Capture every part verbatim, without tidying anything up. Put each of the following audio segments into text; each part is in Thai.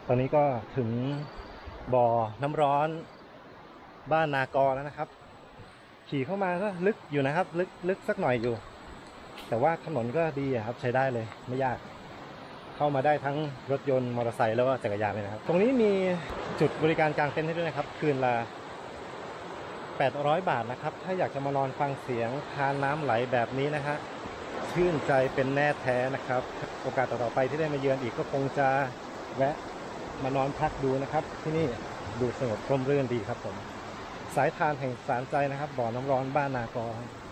ตอนนี้ก็ถึงบ่อน้ำร้อนบ้านนากอแล้วนะครับขี่เข้ามาก็ลึกอยู่นะครับลึกลึกสักหน่อยอยู่แต่ว่าถนนก็ดีครับใช้ได้เลยไม่ยากเข้ามาได้ทั้งรถยนต์มอเตอร์ไซค์แล้วก็จักรยานเลยนะครับตรงนี้มีจุดบริการกางเต็นท์ให้ด้วยนะครับคืนละแปดร้อยบาทนะครับถ้าอยากจะมานอนฟังเสียงทานน้ำไหลแบบนี้นะฮะชื่นใจเป็นแน่แท้นะครับโอกาสต่อๆไปที่ได้มาเยือนอีกก็คงจะแวะมานอนพักดูนะครับที่นี่ดูสงบร่มรื่นดีครับผมสายทานแห่งสารใจนะครับบ่อน้ำร้อนบ้านนากอ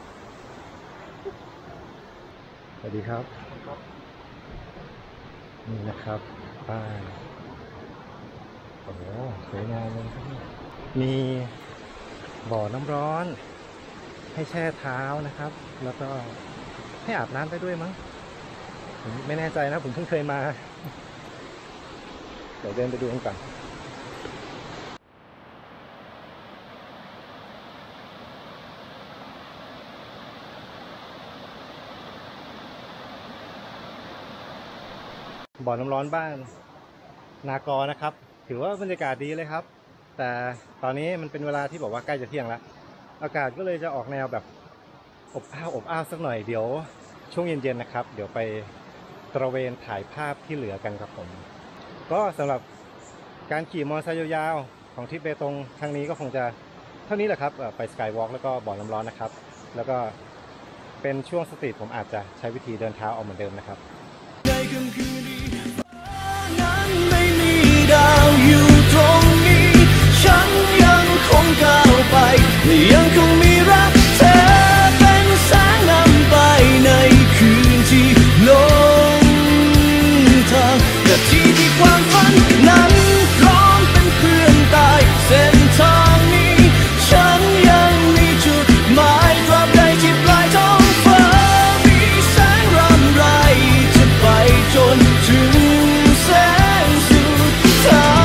สวัสดีครับนี่นะครับบ้านโอ้โหสวยงามเลยครับมีบ่อน้ำร้อนให้แช่เท้านะครับแล้วก็ให้อาบน้ำได้ด้วยมั้งผมไม่แน่ใจนะผมเพิ่งเคยมาเดี๋ยวเดินไปดูกันก่อนบ่อน้ำร้อนบ้านนากอนะครับถือว่าบรรยากาศดีเลยครับแต่ตอนนี้มันเป็นเวลาที่บอกว่าใกล้จะเที่ยงแล้วอากาศก็เลยจะออกแนวแบบอบอ้าวอบอ้าวสักหน่อยเดี๋ยวช่วงเย็นๆนะครับเดี๋ยวไปตระเวนถ่ายภาพที่เหลือกันครับผมก็สำหรับการขี่มอเตอร์ไซค์ยาวๆของทริปเบตงครั้งนี้ก็คงจะเท่านี้แหละครับไปสกายวอล์กแล้วก็บ่อน้ำร้อนนะครับแล้วก็เป็นช่วงสตรีทผมอาจจะใช้วิธีเดินเท้าเอาเหมือนเดิมนะครับในค่ำคืนนี้นั้นไม่มีดาวอยู่ตรงนี้ฉันยังคงก้าวไปยังคงมีรักเธอเป็นแสงนำไปในคืนที่ลงทางนาทีที่ความฝันนั้นพร้อมเป็นเพื่อนตายเส้นทางนี้ฉันยังมีจุดหมายตราบใดที่ปลายท้องฟ้ามีแสงรำไรจะไปจนถึงแสงสุดท้าย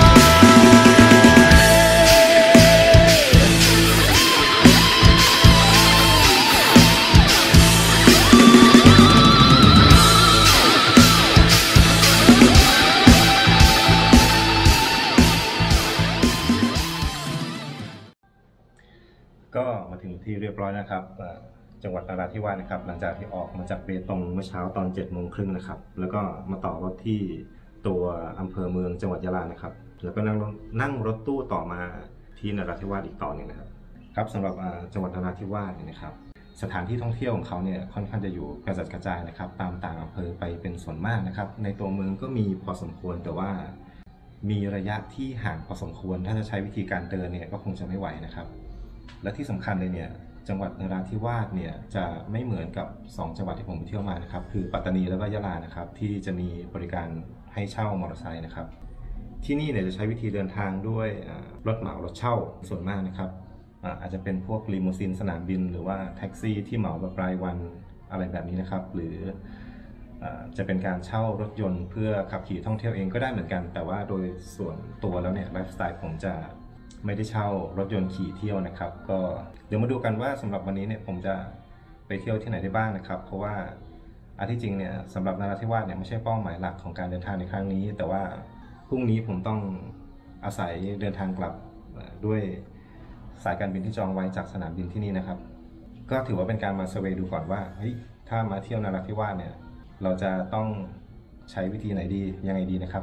ก็มาถึงที่เรียบร้อยนะครับจังหวัดนราธิวาสนะครับหลังจากที่ออกมาจากเบตงเมื่อเช้าตอนเจ็ดโมงครึ่งนะครับแล้วก็มาต่อรถที่ตัวอำเภอเมืองจังหวัดยะลานะครับแล้วก็นั่งนั่งรถตู้ต่อมาที่นราธิวาสอีกต่อหนึ่งนะครับครับสำหรับจังหวัดนราธิวาสเนี่ยนะครับสถานที่ท่องเที่ยวของเขาเนี่ยค่อนข้างจะอยู่กระจัดกระจายนะครับตามต่างอำเภอไปเป็นส่วนมากนะครับในตัวเมืองก็มีพอสมควรแต่ว่ามีระยะที่ห่างพอสมควรถ้าจะใช้วิธีการเดินเนี่ยก็คงจะไม่ไหวนะครับและที่สำคัญเลยเนี่ยจังหวัดนราธิวาสเนี่ยจะไม่เหมือนกับสองจังหวัดที่ผมไปเที่ยวมานะครับคือปัตตานีแล้วก็ยะลานะครับที่จะมีบริการให้เช่ามอเตอร์ไซค์นะครับที่นี่เนี่ยจะใช้วิธีเดินทางด้วยรถเหมารถเช่าส่วนมากนะครับอาจจะเป็นพวกลิมูซีนสนามบินหรือว่าแท็กซี่ที่เหมาแบบรายวันอะไรแบบนี้นะครับหรือจะเป็นการเช่ารถยนต์เพื่อขับขี่ท่องเที่ยวเองก็ได้เหมือนกันแต่ว่าโดยส่วนตัวแล้วเนี่ยไลฟ์สไตล์ผมจะไม่ได้เช่ารถยนต์ขี่เที่ยวนะครับก็เดี๋ยวมาดูกันว่าสำหรับวันนี้เนี่ยผมจะไปเที่ยวที่ไหนได้บ้างนะครับเพราะว่าอันที่จริงเนี่ยสำหรับนราธิวาสเนี่ยไม่ใช่เป้าหมายหลักของการเดินทางในครั้งนี้แต่ว่าพรุ่งนี้ผมต้องอาศัยเดินทางกลับด้วยสายการบินที่จองไว้จากสนามบินที่นี่นะครับก็ถือว่าเป็นการมาเซอร์เวย์ดูก่อนว่าเฮ้ยถ้ามาเที่ยวนราธิวาสเนี่ยเราจะต้องใช้วิธีไหนดียังไงดีนะครับ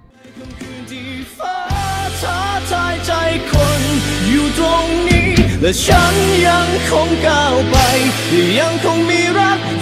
ท้าทายใจคนอยู่ตรงนี้และฉันยังคงก้าวไปยังคงมีรัก